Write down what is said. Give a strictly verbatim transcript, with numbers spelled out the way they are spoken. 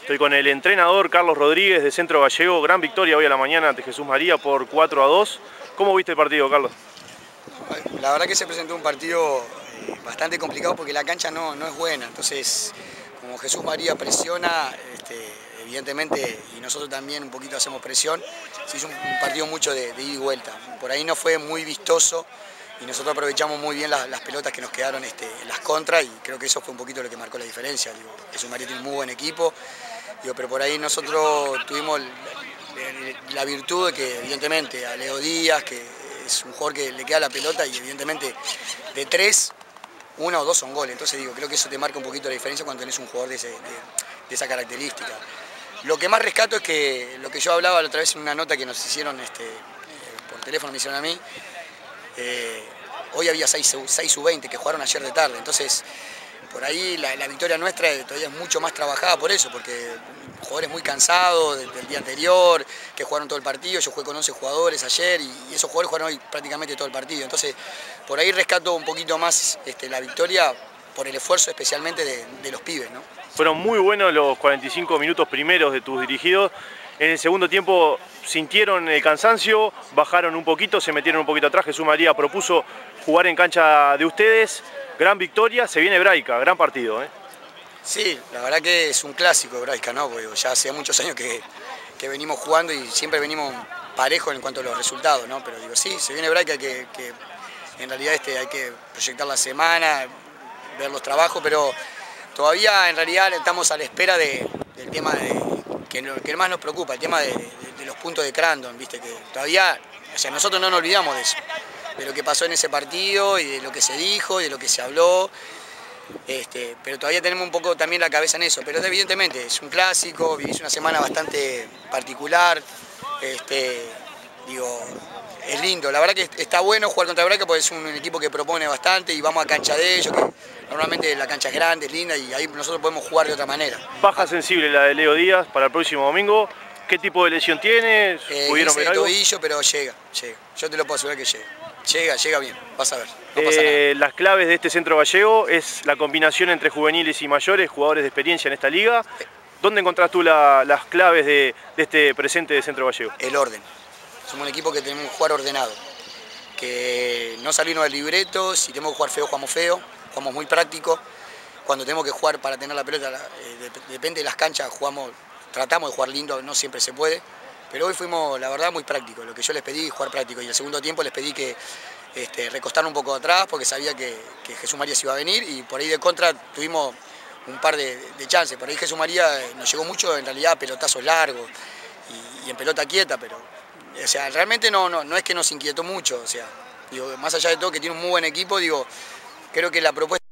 Estoy con el entrenador Carlos Rodríguez de Centro Gallego. Gran victoria hoy a la mañana ante Jesús María por cuatro a dos. ¿Cómo viste el partido, Carlos? La verdad que se presentó un partido eh, bastante complicado porque la cancha no, no es buena. Entonces, como Jesús María presiona, este, evidentemente, y nosotros también un poquito hacemos presión, se hizo un, un partido mucho de, de ida y vuelta. Por ahí no fue muy vistoso y nosotros aprovechamos muy bien las, las pelotas que nos quedaron este, en las contras y creo que eso fue un poquito lo que marcó la diferencia. Digo, Jesús María tiene un muy buen equipo, digo, pero por ahí nosotros tuvimos la virtud de que evidentemente a Leo Díaz, que es un jugador que le queda la pelota y evidentemente de tres, una o dos son goles. Entonces digo, creo que eso te marca un poquito la diferencia cuando tenés un jugador de, ese, de, de esa característica. Lo que más rescato es que lo que yo hablaba la otra vez en una nota que nos hicieron este, eh, por teléfono, me hicieron a mí, eh, hoy había seis sub veinte que jugaron ayer de tarde, entonces por ahí la, la victoria nuestra todavía es mucho más trabajada por eso, porque jugadores muy cansados del, del día anterior, que jugaron todo el partido. Yo jugué con once jugadores ayer y, y esos jugadores jugaron hoy prácticamente todo el partido. Entonces, por ahí rescato un poquito más este, la victoria por el esfuerzo especialmente de, de los pibes, ¿no? Fueron muy buenos los cuarenta y cinco minutos primeros de tus dirigidos. En el segundo tiempo sintieron el cansancio, bajaron un poquito, se metieron un poquito atrás. Jesús María propuso jugar en cancha de ustedes. Gran victoria, se viene Hebraica, gran partido, ¿eh? Sí, la verdad que es un clásico Hebraica, ¿no? Porque ya hace muchos años que, que venimos jugando y siempre venimos parejos en cuanto a los resultados, ¿no? Pero digo, sí, se viene Hebraica, que, que en realidad este, hay que proyectar la semana, ver los trabajos, pero todavía en realidad estamos a la espera de, del tema de, que, que más nos preocupa, el tema de, de, de los puntos de Crandon, ¿viste? Que todavía, o sea, nosotros no nos olvidamos de eso, de lo que pasó en ese partido y de lo que se dijo y de lo que se habló. Este, pero todavía tenemos un poco también la cabeza en eso, pero evidentemente es un clásico, vivís una semana bastante particular, este, digo, es lindo, la verdad que está bueno jugar contra Hebraica porque es un equipo que propone bastante y vamos a cancha de ellos, que normalmente la cancha es grande, es linda y ahí nosotros podemos jugar de otra manera. Baja sensible la de Leo Díaz para el próximo domingo. ¿Qué tipo de lesión tiene? Eh, ¿Pudieron ver algo? tobillo, pero llega, llega, yo te lo puedo asegurar que llega. Llega, llega bien, vas a ver, no pasa eh, nada. Las claves de este Centro Gallego es la combinación entre juveniles y mayores, jugadores de experiencia en esta liga. ¿Dónde encontrás tú la, las claves de, de este presente de Centro Gallego? El orden. Somos un equipo que tenemos que jugar ordenado, que no salirnos del libreto, si tenemos que jugar feo, jugamos feo, jugamos muy práctico. Cuando tenemos que jugar para tener la pelota, eh, depende de las canchas, jugamos, tratamos de jugar lindo, no siempre se puede. Pero hoy fuimos, la verdad, muy prácticos. Lo que yo les pedí, jugar práctico. Y el segundo tiempo les pedí que este, recostaran un poco atrás porque sabía que, que Jesús María se iba a venir y por ahí de contra tuvimos un par de, de chances. Por ahí Jesús María nos llegó mucho, en realidad, a pelotazos largos y, y en pelota quieta, pero o sea, realmente no, no, no es que nos inquietó mucho. O sea, digo, más allá de todo que tiene un muy buen equipo, digo, creo que la propuesta